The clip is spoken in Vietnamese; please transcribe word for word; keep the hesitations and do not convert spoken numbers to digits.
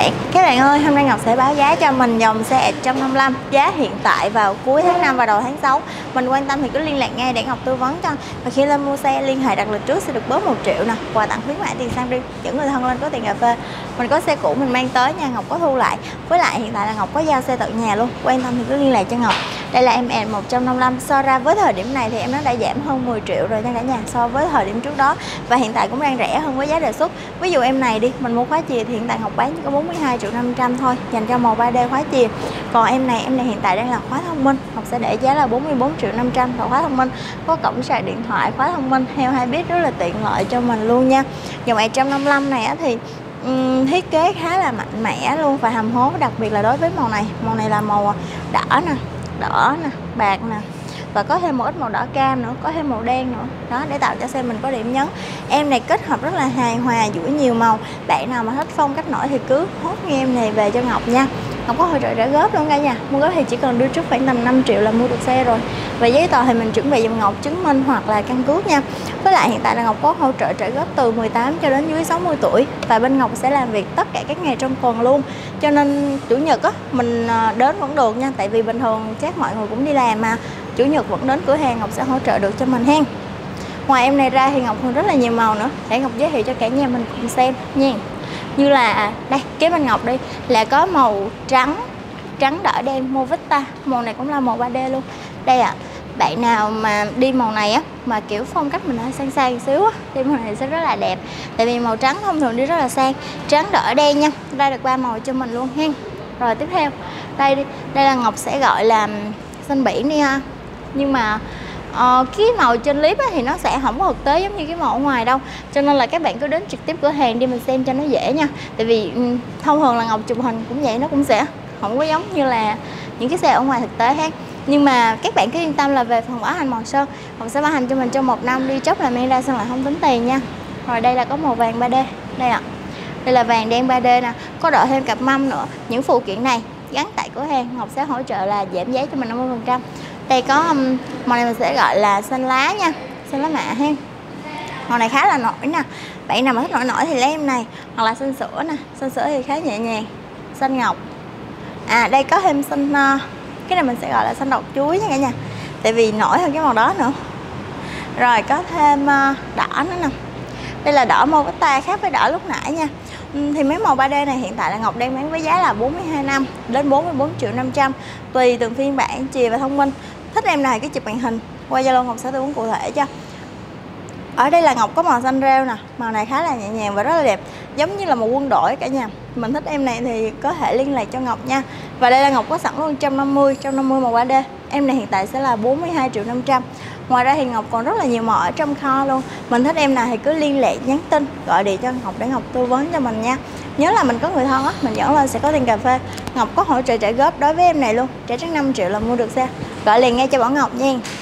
bạn. Các bạn ơi, hôm nay Ngọc sẽ báo giá cho mình dòng xe một trăm năm mươi lăm. Giá hiện tại vào cuối tháng năm và đầu tháng sáu. Mình quan tâm thì cứ liên lạc ngay để Ngọc tư vấn cho. Và khi lên mua xe, liên hệ đặt lịch trước sẽ được bớt một triệu nè, quà tặng khuyến mãi, tiền xăng riêng, dẫn người thân lên có tiền cà phê. Mình có xe cũ mình mang tới nha, Ngọc có thu lại. Với lại hiện tại là Ngọc có giao xe tận nhà luôn. Quan tâm thì cứ liên lạc cho Ngọc. Đây là em một trăm năm mươi lăm. So ra với thời điểm này thì em nó đã giảm hơn mười triệu rồi nha cả nhà, so với thời điểm trước đó. Và hiện tại cũng đang rẻ hơn với giá đề xuất. Ví dụ em này đi, mình mua khóa chìa thì hiện tại Ngọc bán chỉ có bốn mươi hai triệu năm trăm thôi, dành cho màu ba D khóa chìa. Còn em này, em này hiện tại đang là khóa thông minh, Ngọc sẽ để giá là bốn mươi bốn triệu năm trăm. Và khóa thông minh có cổng sạc điện thoại, khóa thông minh, heo hai bit, rất là tiện lợi cho mình luôn nha. Dòng một trăm năm mươi lăm này á thì um, thiết kế khá là mạnh mẽ luôn và hầm hố, đặc biệt là đối với màu này. Màu này là màu đỏ nè, đỏ nè, bạc nè, và có thêm một ít màu đỏ cam nữa, có thêm màu đen nữa đó, để tạo cho xe mình có điểm nhấn. Em này kết hợp rất là hài hòa giữa nhiều màu. Bạn nào mà thích phong cách nổi thì cứ hốt nghe em này về cho Ngọc nha. Ngọc có hỗ trợ trả góp luôn cả nhà. Mua góp thì chỉ cần đưa trước khoảng tầm năm triệu là mua được xe rồi. Và giấy tờ thì mình chuẩn bị dùm Ngọc chứng minh hoặc là căn cước nha. Với lại hiện tại là Ngọc có hỗ trợ trả góp từ mười tám cho đến dưới sáu mươi tuổi. Và bên Ngọc sẽ làm việc tất cả các ngày trong tuần luôn. Cho nên chủ nhật á mình đến vẫn được nha. Tại vì bình thường chắc mọi người cũng đi làm mà, chủ nhật vẫn đến cửa hàng Ngọc sẽ hỗ trợ được cho mình hen. Ngoài em này ra thì Ngọc còn rất là nhiều màu nữa, để Ngọc giới thiệu cho cả nhà mình cùng xem nha. Như là đây, kế bên Ngọc đi là có màu trắng, trắng đỏ đen Movista. Màu này cũng là màu ba D luôn. Đây ạ, à, bạn nào mà đi màu này á mà kiểu phong cách mình hơi sang sang xíu á thì màu này sẽ rất là đẹp. Tại vì màu trắng thông thường đi rất là sang. Trắng đỏ đen nha, ra được ba màu cho mình luôn hen. Rồi tiếp theo đây đi, đây là Ngọc sẽ gọi là xanh biển đi ha. Nhưng mà uh, cái màu trên clip á, thì nó sẽ không có thực tế giống như cái màu ở ngoài đâu. Cho nên là các bạn cứ đến trực tiếp cửa hàng đi mình xem cho nó dễ nha. Tại vì um, thông thường là Ngọc chụp hình cũng vậy, nó cũng sẽ không có giống như là những cái xe ở ngoài thực tế ha. Nhưng mà các bạn cứ yên tâm là về phần bảo hành màu sơn, Ngọc sẽ bảo hành cho mình trong một năm, đi chốc là mang ra xong lại không tính tiền nha. Rồi đây là có màu vàng ba D. Đây ạ, đây là vàng đen ba D nè, có đội thêm cặp mâm nữa. Những phụ kiện này gắn tại cửa hàng Ngọc sẽ hỗ trợ là giảm giá cho mình năm mươi phần trăm. Đây có um, màu này mình sẽ gọi là xanh lá nha, xanh lá mạ ha. Màu này khá là nổi nè, bạn nào mà thích nổi nổi thì lấy em này, hoặc là xanh sữa nè, xanh sữa thì khá nhẹ nhàng, xanh ngọc. À đây có thêm xanh uh, cái này mình sẽ gọi là xanh đậu chuối nha cả nhà, tại vì nổi hơn cái màu đó nữa. Rồi có thêm uh, đỏ nữa nè. Đây là đỏ Movista, khác với đỏ lúc nãy nha. Thì mấy màu ba D này hiện tại là Ngọc đang bán với giá là bốn mươi hai năm đến bốn mươi bốn triệu năm trăm, tùy từng phiên bản, chìa và thông minh. Thích em này cái chụp màn hình qua Zalo Ngọc sẽ tư vấn cụ thể cho. Ở đây là Ngọc có màu xanh rêu nè, màu này khá là nhẹ nhàng và rất là đẹp, giống như là màu quân đội cả nhà. Mình thích em này thì có thể liên lạc cho Ngọc nha. Và đây là Ngọc có sẵn luôn một trăm năm mươi, một trăm năm mươi màu ba D. Em này hiện tại sẽ là bốn mươi hai triệu năm trăm. Ngoài ra thì Ngọc còn rất là nhiều màu ở trong kho luôn. Mình thích em nào thì cứ liên lạc, nhắn tin, gọi điện cho Ngọc để Ngọc tư vấn cho mình nha. Nhớ là mình có người thân á, mình dẫn lên sẽ có tiền cà phê. Ngọc có hỗ trợ trả góp đối với em này luôn, trả trước năm triệu là mua được xe. Gọi liền ngay cho Bảo Ngọc nha.